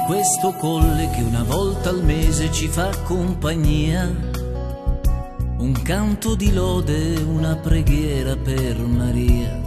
questo colle che una volta al mese ci fa compagnia, un canto di lode, una preghiera per Maria.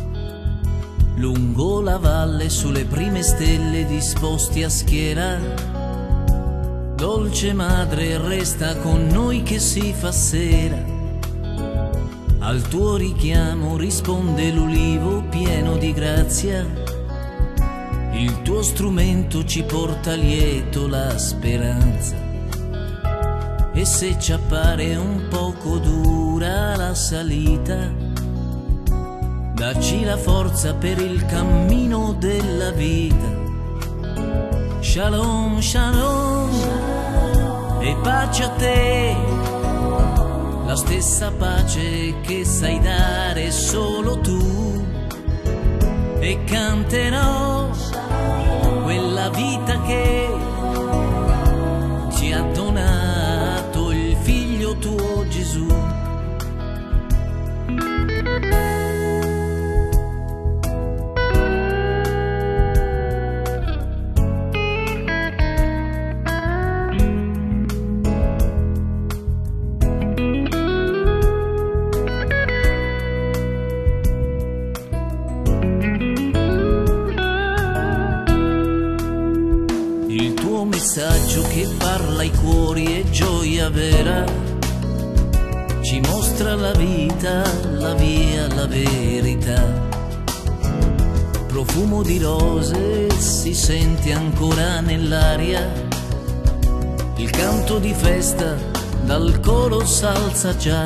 Lungo la valle sulle prime stelle disposti a schiera, dolce madre resta con noi che si fa sera. Al tuo richiamo risponde l'ulivo pieno di grazia, il tuo strumento ci porta lieto la speranza. E se ci appare un poco dura la salita, dacci la forza per il cammino della vita. Shalom, shalom, e pace a te, la stessa pace che sai dare solo tu. E canterò quella vita che ci ha donato il figlio tuo Gesù. Il tuo messaggio che parla ai cuori è gioia vera, ci mostra la vita, la via, la verità. Profumo di rose si sente ancora nell'aria, il canto di festa dal coro s'alza già.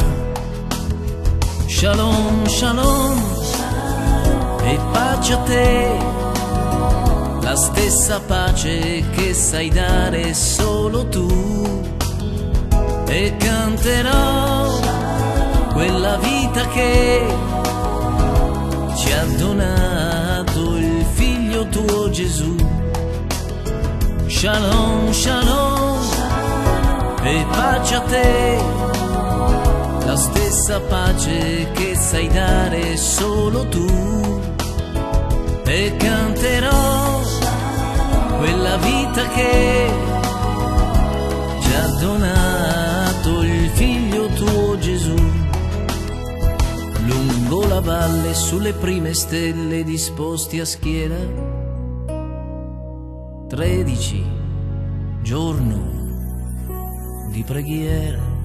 Shalom, shalom, e pace a te, la stessa pace che sai dare solo tu. E canterò quella vita che ci ha donato il figlio tuo Gesù. Shalom, shalom, e pace a te, la stessa pace che sai dare solo tu. E canterò quella vita che ci ha donato il figlio tuo Gesù. Lungo la valle sulle prime stelle disposti a schiera, 13 giorno di preghiera.